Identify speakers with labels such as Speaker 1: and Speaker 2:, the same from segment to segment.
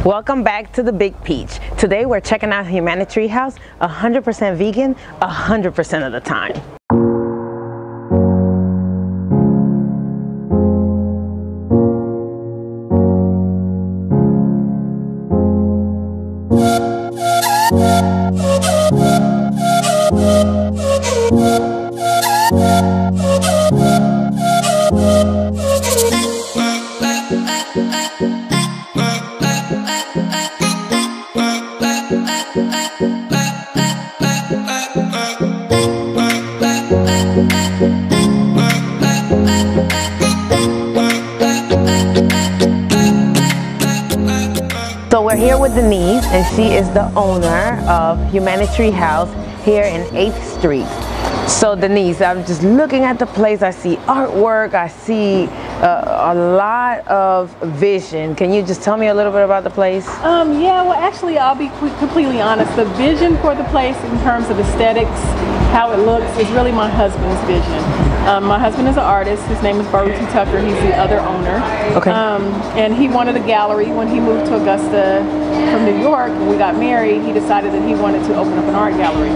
Speaker 1: Welcome back to the Big Peach. Today we're checking out Humanitree House, 100% vegan, 100% of the time. So we're here with Denise, and she is the owner of Humanitree House here in 8th Street. So Denise, I'm just looking at the place. I see artwork, I see a lot of vision. Can you just tell me a little bit about the place?
Speaker 2: Yeah, well actually I'll be completely honest. The vision for the place in terms of aesthetics, how it looks, is really my husband's vision. My husband is an artist. His name is Bertie Tucker. He's the other owner. Okay. And he wanted a gallery. When he moved to Augusta from New York, when we got married, he decided that he wanted to open up an art gallery.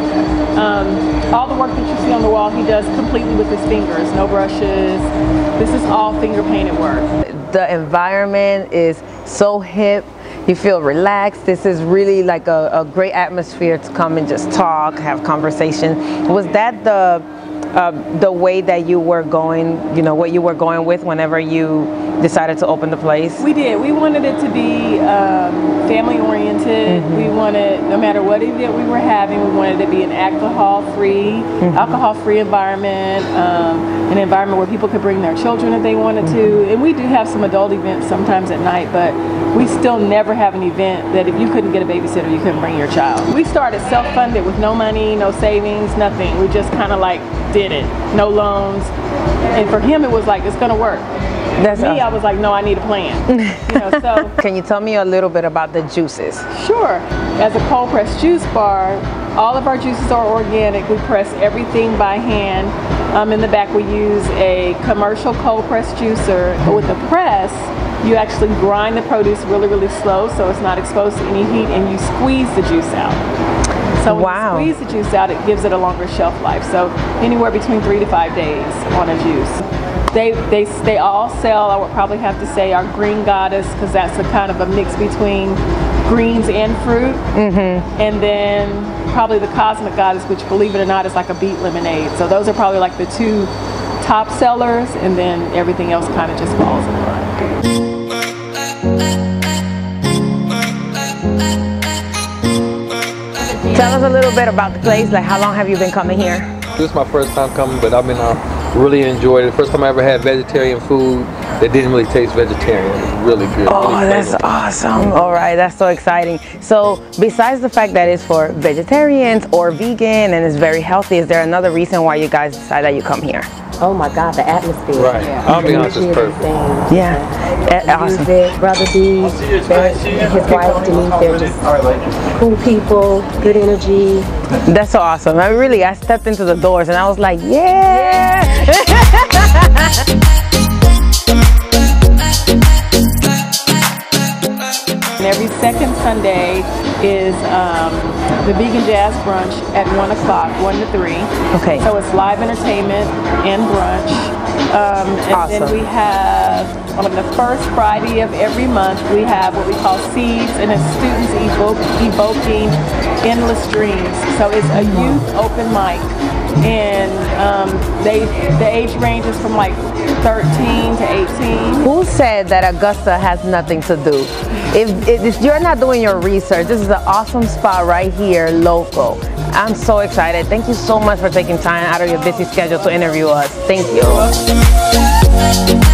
Speaker 2: All the work that you see on the wall, he does completely with his fingers, no brushes. This is all finger painted work.
Speaker 1: The environment is so hip. You feel relaxed. This is really like a great atmosphere to come and just talk, have conversation. Was that the way that you were going, you know, what you were going with whenever you decided to open the place? We did.
Speaker 2: We wanted it to be family oriented. We wanted, no matter what event we were having, we wanted it to be an alcohol-free environment, an environment where people could bring their children if they wanted to. And we do have some adult events sometimes at night, but we still never have an event that if you couldn't get a babysitter, you couldn't bring your child. We started self-funded with no money, no savings, nothing. We just kind of like did it, no loans. And for him, it was like, it's gonna work. That's me, awesome. I was like, no, I need a plan. You know, so.
Speaker 1: Can you tell me a little bit about the juices?
Speaker 2: Sure. As a cold pressed juice bar, all of our juices are organic. We press everything by hand. In the back, we use a commercial cold press juicer. But with the press, you actually grind the produce really, really slow so it's not exposed to any heat, and you squeeze the juice out. So when you squeeze the juice out, it gives it a longer shelf life. So anywhere between 3 to 5 days on a juice. They all sell, I would probably have to say, our green goddess, because that's a kind of a mix between greens and fruit. And then probably the cosmic goddess, which, believe it or not, is like a beet lemonade. So those are probably like the two top sellers, and then everything else kind of just falls in line.
Speaker 1: Tell us a little bit about the place. Like, how long have you been coming here?
Speaker 3: This is my first time coming, but I've been really enjoyed it. First time I ever had vegetarian food that didn't really taste vegetarian. It was really good.
Speaker 1: Oh,
Speaker 3: really
Speaker 1: that's awesome. All right, that's so exciting. So besides the fact that it's for vegetarians or vegan and it's very healthy, is there another reason why you guys decide that you come here?
Speaker 4: Oh my God, the atmosphere.
Speaker 3: Right. Ambiance is perfect.
Speaker 4: Yeah.
Speaker 1: Awesome.
Speaker 4: Brother B, his wife Denise, they're just cool people, good energy.
Speaker 1: That's so awesome. I stepped into the doors and I was like, yeah.
Speaker 2: And every second Sunday is the Vegan Jazz Brunch at 1 o'clock, 1 to 3.
Speaker 1: Okay.
Speaker 2: So it's live entertainment and brunch. And
Speaker 1: awesome.
Speaker 2: Then we have, on the first Friday of every month, we have what we call Seeds, and it's students evoking endless dreams. So it's a youth open mic. And the age ranges from like 13 to 18.
Speaker 1: Who said that Augusta has nothing to do? If you're not doing your research, this is an awesome spot right here, local. I'm so excited. Thank you so much for taking time out of your busy schedule to interview us. Thank you.